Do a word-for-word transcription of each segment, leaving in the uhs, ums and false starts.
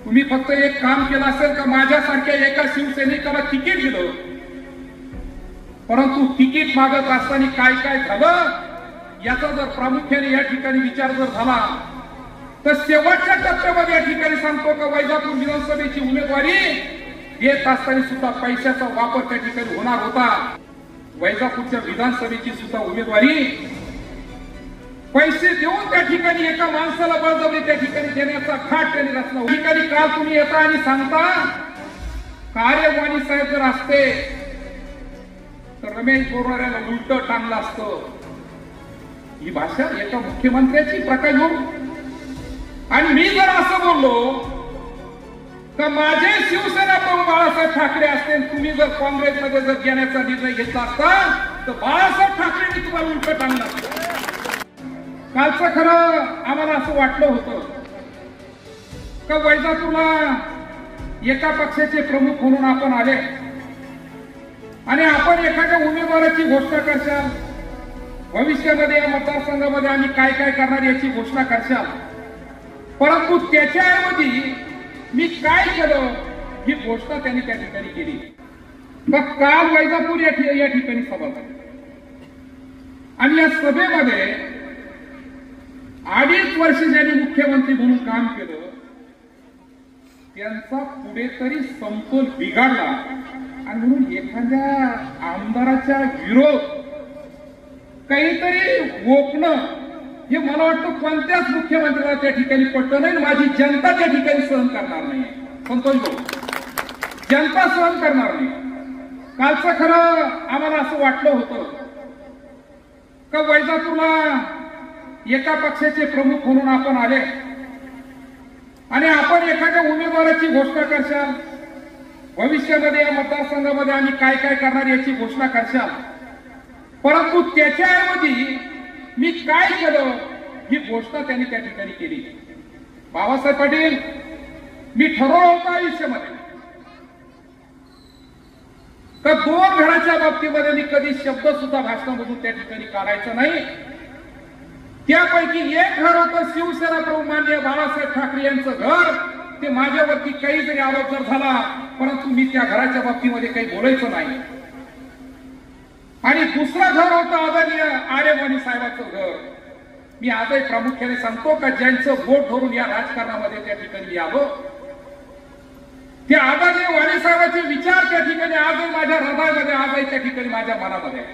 तुम्ही फक्त एक काम केलं असेल का माझ्यासारख्या एका शिवसैनिकाला तिकीट दिलं, परंतु तिकीट मागत असताना काय काय झालं याचा जर प्रामुख्याने या ठिकाणी विचार जर झाला तर शेवटच्या टप्प्यामध्ये या ठिकाणी सांगतो का वैजापूर विधानसभेची उमेदवारी देत असताना सुद्धा पैशाचा वापर त्या ठिकाणी होणार होता। वैजापूरच्या विधानसभेची सुद्धा उमेदवारी पैसे देऊन त्या ठिकाणी एका माणसाला बळजबरी त्या ठिकाणी देण्याचा घाट त्यांनी रचला। ठिकाणी काल तुम्ही येता आणि सांगता कार्यवाणी साहेब जर असते तर रमेश बोराड्याला उलट टांगलं असतं। ही भाषा एका मुख्यमंत्र्याची प्रकाश होऊन आणि मी जर असं बोललो तर माझे शिवसेना प्रमुख बाळासाहेब ठाकरे असते, तुम्ही जर काँग्रेसमध्ये जर घेण्याचा निर्णय घेतला असता तर बाळासाहेब ठाकरेंनी तुम्हाला उलट टांगलं असतं। कालचं खरं आम्हाला असं वाटलं होतं का वैजापूरला एका पक्षाचे प्रमुख म्हणून आपण आले आणि आपण एखाद्या उमेदवाराची घोषणा करशाल, भविष्यामध्ये या मतदारसंघामध्ये आम्ही काय काय करणार याची घोषणा करशाल, परंतु त्याच्याऐवजी मी काय केलं ही घोषणा त्यांनी त्या ठिकाणी केली। मग काल वैजापूर या ठिकाणी सभा झाली आणि या सभेमध्ये अडीच वर्ष ज्यांनी मुख्यमंत्री म्हणून काम केलं त्यांचा पुढे तरी समतोल बिघडला आणि म्हणून एखाद्या आमदाराच्या विरोध काहीतरी ओपणं हे मला वाटतं कोणत्याच मुख्यमंत्र्याला त्या ठिकाणी पटलं नाही। माझी जनता त्या ठिकाणी सहन करणार नाही, संतोष भाऊ, जनता सहन करणार नाही। कालचं खरं आम्हाला असं वाटलं होतं का वैजापूरला एका पक्षाचे प्रमुख म्हणून आपण आले आणि आपण एखाद्या उमेदवाराची घोषणा करशाल, भविष्यामध्ये या मतदारसंघामध्ये आम्ही काय काय करणार याची घोषणा करशाल, परंतु त्याच्याऐवजी मी काय केलं ही घोषणा त्यांनी त्या ठिकाणी केली। बाबासाहेब पाटील, मी ठरवलं होतं आयुष्यामध्ये का दोन घराच्या बाबतीमध्ये मी कधी शब्द सुद्धा भाषणामधून त्या ठिकाणी काढायचा नाही। त्यापैकी एक घर होतं शिवसेना प्रमुख माननीय बाळासाहेब ठाकरे यांचं घर। ते माझ्यावरती काही जरी आरोप जर झाला परंतु मी त्या घराच्या बाबतीमध्ये काही बोलायचं नाही। आणि दुसरं घर होतं आदरणीय आरेवाणी साहेबांचं घर। मी आजही प्रामुख्याने सांगतो का ज्यांचं बोट धरून या राजकारणामध्ये त्या ठिकाणी मी आलो त्या आदरणीय वाणी साहेबांचे विचार त्या ठिकाणी आजही माझ्या हृदयामध्ये, आजही त्या ठिकाणी माझ्या मनामध्ये।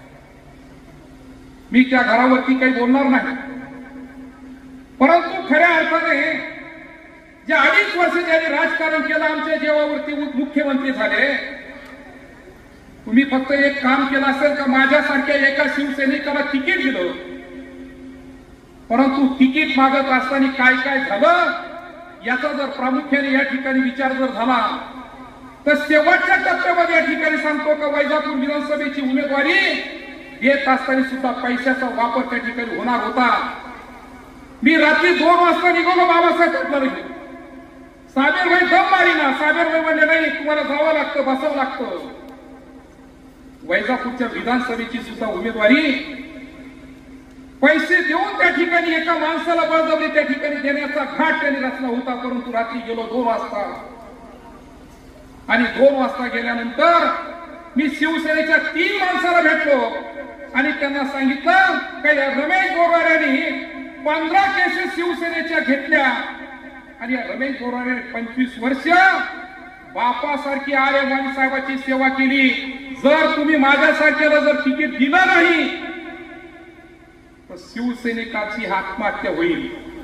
मी त्या घरावरती काही बोलणार नाही, परंतु खऱ्या अर्थाने जे अडीच वर्ष ज्यांनी राजकारण केलं आमच्या जीवावरती मुख्यमंत्री झाले, तुम्ही फक्त एक काम केलं असेल का माझ्यासारख्या एका शिवसैनिकाला तिकीट दिलं, परंतु तिकीट मागत असताना काय काय झालं याचा जर प्रामुख्याने या ठिकाणी विचार जर झाला तर शेवटच्या टप्प्यामध्ये या ठिकाणी सांगतो का वैजापूर विधानसभेची उमेदवारी देत असताना सुद्धा पैशाचा वापर त्या ठिकाणी होणार होता। मी रात्री दोन वाजता निघालो बाबासाहेब ठाकरे, साबेर भाई दम मारी ना, साबेर भाई म्हणले नाही तुम्हाला जावं लागतं, बसावं लागतं। वैजापूरच्या विधानसभेची सुद्धा उमेदवारी पैसे देऊन त्या ठिकाणी एका माणसाला बळजबरी त्या ठिकाणी देण्याचा घाट त्यांनी रचला होता, परंतु रात्री गेलो दोन वाजता आणि दोन वाजता गेल्यानंतर मी शिवसेनेच्या तीन माणसाला भेटलो आणि त्यांना सांगितलं की रमेश बोराड्यांनी पंधरा केसेस शिवसेनेच्या घेतल्या आणि रमेश बोराड्याने पंचवीस वर्ष बापासारखी आरेवाणी साहेबांची सेवा केली। जर तुम्ही माझ्यासारख्याला जर तिकीट दिलं नाही तर शिवसैनिकाची आत्महत्या होईल।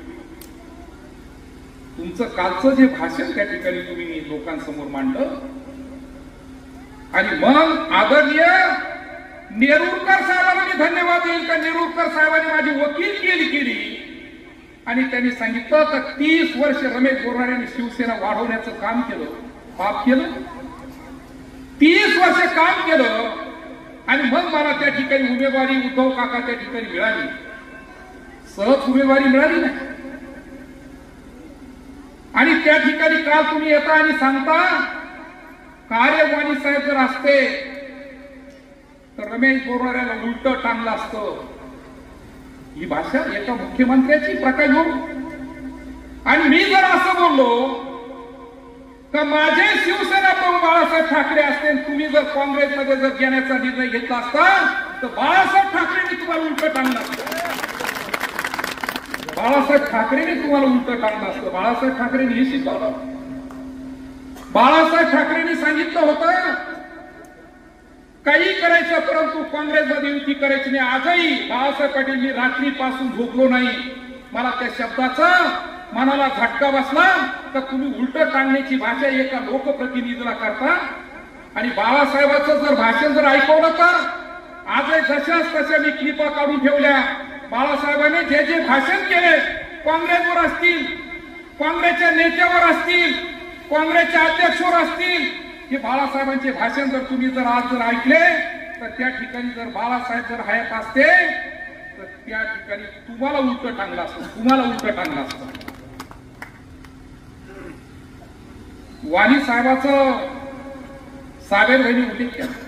तुमचं कालचं जे भाषण त्या ठिकाणी तुम्ही लोकांसमोर मांडलं आणि मग आदरणीय नेरुरकर साहेबांना मी धन्यवाद देईल का नेरुरकर साहेबांनी माझी वकीलकी केली आणि त्यांनी सांगितलं तर तीस वर्ष रमेश बोराड्यांनी शिवसेना वाढवण्याचं काम केलं, पाप केलं, तीस वर्ष काम केलं आणि मग मला त्या ठिकाणी उमेदवारी उद्धव काका त्या ठिकाणी मिळाली। सहज उमेदवारी मिळाली नाही आणि त्या ठिकाणी काल तुम्ही येता आणि सांगता कार्यवाणी साहेब जर असते तर रमेश बोराड्याला उलट टांगलं असतं। ही भाषा एका मुख्यमंत्र्याची प्रकाश होऊन आणि मी जर असं बोललो का माझे शिवसेना प्रमुख बाळासाहेब ठाकरे असते, तुम्ही जर काँग्रेसमध्ये जर घेण्याचा निर्णय घेतला असता तर बाळासाहेब ठाकरेंनी तुम्हाला उलट टांगलं असतं. बाळासाहेब ठाकरेंनी तुम्हाला उलट टांगलं असतं. बाळासाहेब ठाकरेंनी हे शिकवलं. बाळासाहेब ठाकरेंनी सांगितलं होतं काही करायचं परंतु काँग्रेसमध्ये युती करायची नाही. आजही बाळासाहेब पाटील मी रात्रीपासून झोपलो नाही. मला त्या शब्दाचा मनाला झटका बसला तर तुम्ही उलट टांगण्याची भाषा एका लोकप्रतिनिधीला करता. आणि बाळासाहेबांचं जर भाषण जर ऐकवलं तर आजही जशाच तशा मी क्लिपा काढून ठेवल्या. बाळासाहेबांनी जे जे भाषण केले काँग्रेसवर असतील, काँग्रेसच्या नेत्यावर असतील, काँग्रेसच्या अध्यक्षावर असतील, हे बाळासाहेबांचे भाषण जर तुम्ही जर आज जर ऐकले तर त्या ठिकाणी जर बाळासाहेब जर हयात असते तर त्या ठिकाणी तुम्हाला उलट टांगलं असतं. तुम्हाला उलट टांगलं असतं. वाणी साहेबाचं साबेर बहिणी उल्लेख केला.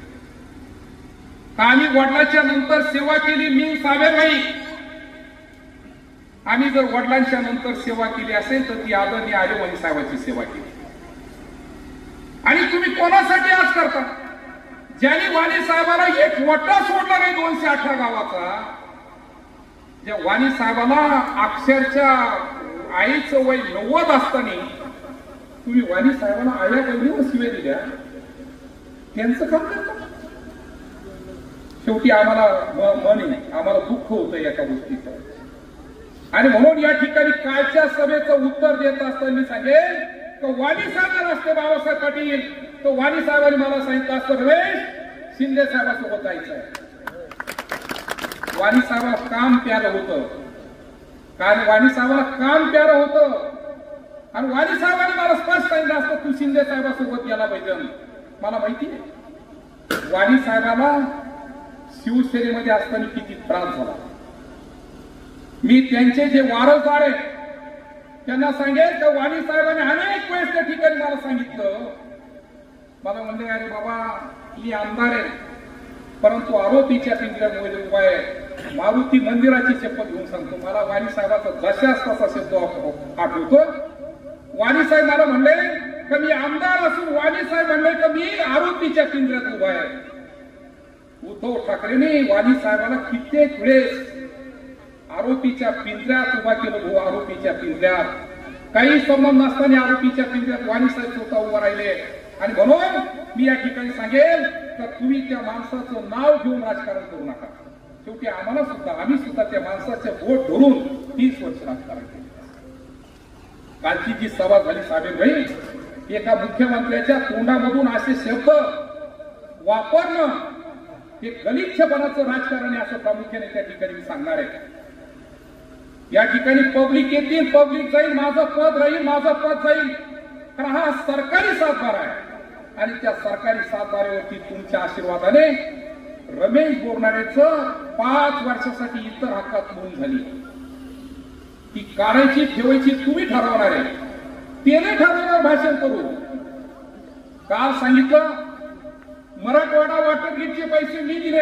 आम्ही वडिलांच्या नंतर सेवा केली. मी साबेरबाई आम्ही जर वडिलांच्या नंतर सेवा केली असेल तर ती आदरणीय आले वाणी साहेबांची सेवा केली. आणि तुम्ही कोणासाठी आज करता? ज्यांनी वाणी साहेबाला एक वटा सोडला नाही दोनशे अठरा गावाचा, ज्या वाणी साहेबाला अक्षरच्या आईचं वय नव्वद असताना तुम्ही वाणी साहेबांना आया बहिणीवर शिवे दिल्या, त्यांचं काम करता. शेवटी आम्हाला मन आहे, आम्हाला दुःख होतं एका गोष्टीचं. आणि म्हणून या ठिकाणी कालच्या सभेचं उत्तर देत असताना मी सांगेल तर वाणी साहेब असते बाळासाहेब पाटील तर वाणी साहेबांनी मला सांगितलं असतं रमेश शिंदे साहेबांसोबत जायचं आहे. वाणी साहेबाला काम प्यारं होतं. कारण वाणी साहेबाला काम प्यारं होतं आणि वाणी साहेबांनी मला स्पष्ट सांगितलं असतं तू शिंदे साहेबांसोबत गेला पाहिजे. मला माहिती आहे वाणी साहेबाला शिवसेनेमध्ये असताना किती त्रास झाला. मी त्यांचे जे वारसदार आहेत त्यांना सांगेल तर वाणी साहेबांनी अनेक वेळेस त्या ठिकाणी मला सांगितलं, मला म्हणले अरे बाबा मी आमदार आहे परंतु आरोपीच्या पिंजऱ्यामध्ये उभा आहे. मारुती मंदिराची शपथ घेऊन सांगतो मला वाणी साहेबाचा जशाच तसा शब्द आठवतो. वाणी साहेब मला म्हणले की मी आमदार असून वाणी साहेब म्हणले की मी आरोपीच्या पिंजऱ्यात उभा आहे. उद्धव ठाकरेंनी वाणी साहेबांना कित्येक वेळेस आरोपीच्या पिंजऱ्यात उभा केलं. भाऊ आरोपीच्या पिंजऱ्यात काही संबंध नसताना आरोपीच्या पिंजऱ्यात वाणी साहेब स्वतः उभा राहिले. आणि म्हणून मी या ठिकाणी सांगेल तर तुम्ही त्या माणसाचं नाव घेऊन राजकारण करू नका. शेवटी आम्हाला सुद्धा आम्ही सुद्धा त्या माणसाचे बोट धरून तीस वर्ष राजकारण केले. कालची जी सभा झाली साबेर भाई एका मुख्यमंत्र्याच्या तोंडामधून असे शब्द वापरणं हे गलिच्छपणाचं राजकारण आहे असं प्रामुख्याने त्या ठिकाणी मी सांगणार आहे. या ठिकाणी पब्लिक येतील, पब्लिक जाईल, माझं पद राहील, माझं पद जाईल. कारण हा सरकारी सातबार आहे आणि त्या सरकारी सातबारेवरती तुमच्या आशीर्वादाने रमेश बोरनारेचं पाच वर्षासाठी इतर हक्कात नोंद झाली. ती काढायची ठेवायची तुम्ही ठरवणार आहे. त्याने ठरवणार भाषण करू. काल सांगितलं मराठवाडा वॉटर ग्रीडचे पैसे मी दिले.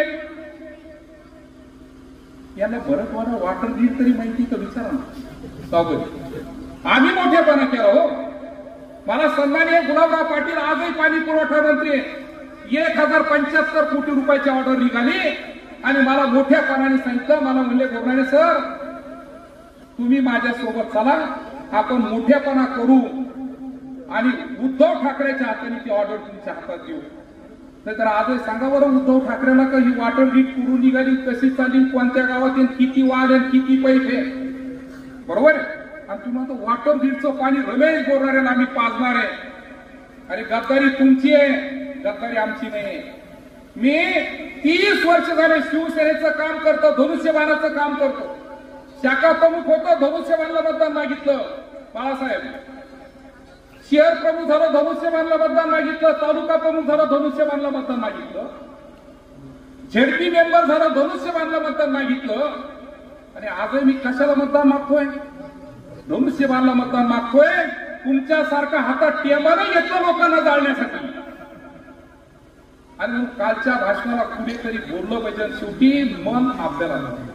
यांना मराठवाडा वॉटर ग्रीड तरी माहिती तर विचारा ना. आम्ही मोठेपणा केला हो. मला सन्माननीय गुलाबराव पाटील आजही पाणी पुरवठा मंत्री एक हजार पंच्याहत्तर कोटी रुपयाची ऑर्डर निघाली आणि मला मोठ्यापणाने सांगितलं. मला म्हणले बोरनारे सर तुम्ही माझ्यासोबत चला, आपण मोठेपणा करू आणि उद्धव ठाकरेच्या हाताने ती ऑर्डर तुमच्या हातात देऊ. तर आजही सांगा बरं उद्धव ठाकरेला का ही वॉटर ग्रीड पुरून निघाली, कशी चालली, कोणत्या गावात किती वाढ आणि किती पैसे, बरोबर आहे. आणि तुम्ही आता वॉटर ग्रीडचं पाणी रमेश बोरणाऱ्याला आम्ही पाजणार आहे. अरे गद्दारी तुमची आहे, गद्दारी आमची नाही. मी तीस वर्ष झाले शिवसेनेचं काम करतो, धनुष्यबाणाचं काम करतो. शाखा प्रमुख होतो, धनुष्यबाणला मतदान मागितलं बाळासाहेब. शहर प्रमुख झालं, धनुष्यबाणला मतदान मागितलं. तालुका प्रमुख झालं, धनुष्यबाणला मतदान मागितलं. झेडपी मेंबर झालं, धनुष्यबाणला मतदान मागितलं. आणि आजही मी कशाला मतदान मागतोय? धनुष्यबाणला मतदान मागतोय. तुमच्यासारखा हातात टेंबाने घेतलं लोकांना जाळण्यासाठी. आणि कालच्या भाषणाला कुणीतरी बोललं पाहिजे. शेवटी मन आपल्याला